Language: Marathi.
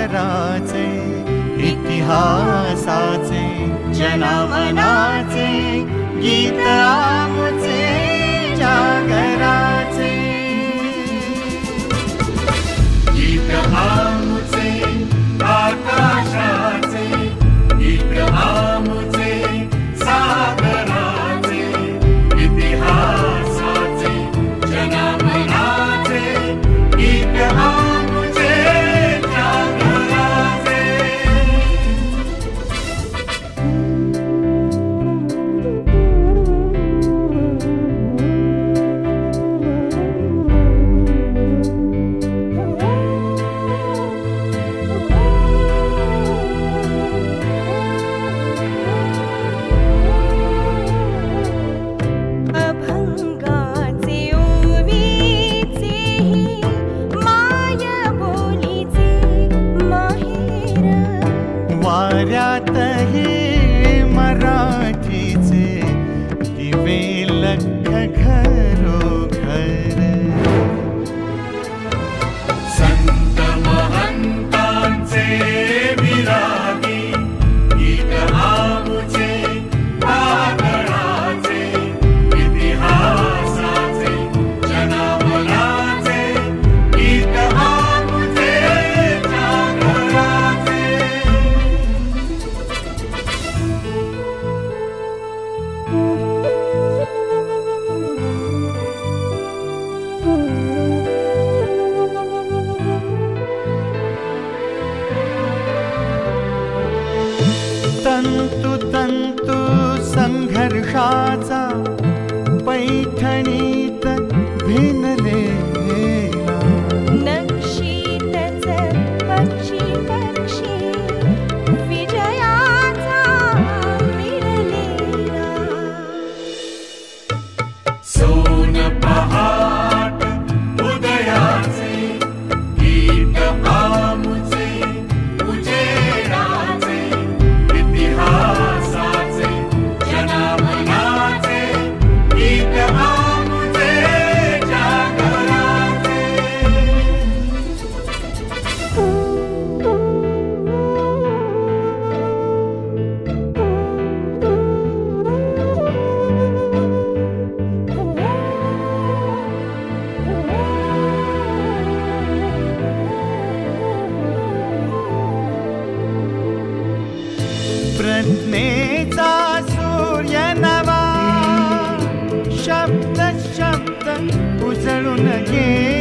सागराचे इतिहासाचे जनमनाचे गीत आमुचे जागराचे गीत आमुचे आकाशाचे गीत आमुचे सागराचे इतिहासाचे जनमनाचे गीत आमुचे जागराचे वाऱ्यातही मराठीचे दिवे लख घरोघर संत महंतांचे विरागी गीत आमुचे कागडाचे इतिहासाचे जनमनाचे गीत आमुचे जागराचे तंतु तंतु संघर्षाचा पैठणीत भिनलेला नक्षीतच पक्षी पक्षी विजयाचा मिळलेला सोन पहाट उदयाचे गीत आमुचे उजेडाचे इतिहासाचे जनमनाचे गीत आमुचे जागराचे प्रज्ञेचा सूर्य नवा शब्द शब्द उजळून गे